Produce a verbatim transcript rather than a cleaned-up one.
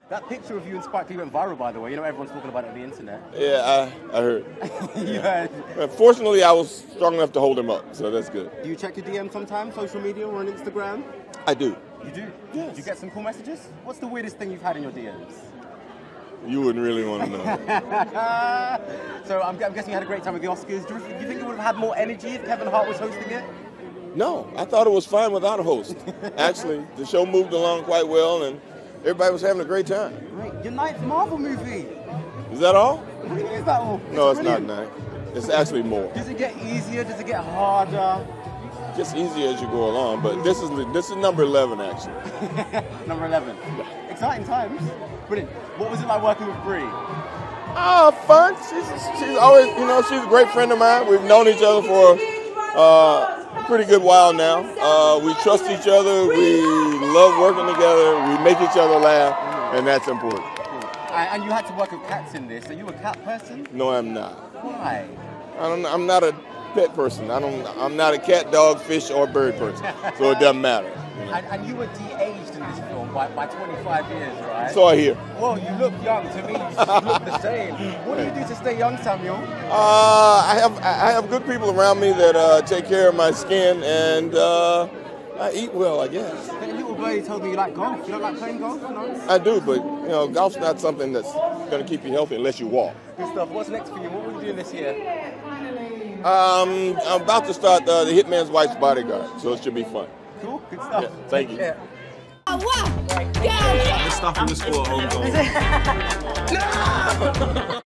That picture of you and Spike Lee went viral, by the way. You know, everyone's talking about it on the internet. Yeah, I, I heard. You yeah. heard? Fortunately, I was strong enough to hold him up, so that's good. Do you check your D M sometimes, social media or on Instagram? I do. You do? Yes. Do you get some cool messages? What's the weirdest thing you've had in your D Ms? You wouldn't really want to know. So I'm, I'm guessing you had a great time with the Oscars. Do you, do you think you would have had more energy if Kevin Hart was hosting it? No, I thought it was fine without a host. Actually, the show moved along quite well, and everybody was having a great time. Great. Your ninth Marvel movie. Is that all? What do you mean is that all? No, it's brilliant. not nine. It's actually more. Does it get easier? Does it get harder? Gets easier as you go along, but this is this is number eleven actually. Number eleven. Yeah. Exciting times. Brilliant. What was it like working with Brie? Ah, fun. She's she's always, you know, she's a great friend of mine. We've known each other for uh, a pretty good while now. Uh, we trust each other. We love working together. We make each other laugh, and that's important. Cool. And you had to work with cats in this. Are you a cat person? No, I'm not. Why? I don't. I'm not a pet person. I don't. I'm not a cat, dog, fish, or bird person. So it doesn't matter. You know? and, and you were de-aged in this film by, by twenty-five years, right? So I hear. Well, you look young. To me, you look the same. What do you do to stay young, Samuel? Uh, I have I have good people around me that uh, take care of my skin, and uh, I eat well, I guess. A little birdie told me you like golf. You don't like playing golf? No? I do, but you know, golf's not something that's going to keep you healthy unless you walk. Good stuff. What's next for you? What will you doing this year? Um, I'm about to start uh, the Hitman's Wife's Bodyguard, so it should be fun. Cool. Good stuff. Yeah, thank you. Yeah. What? Go! The stuff in the score home goal. No!